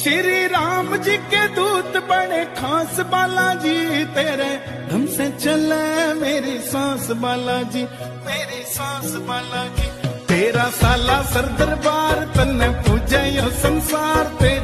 श्री राम जी के दूत बड़े खास बालाजी, तेरे धम से चले मेरी सांस बालाजी, मेरी सांस बालाजी। तेरा साला सर दरबार तन्ने पूजे यो संसार।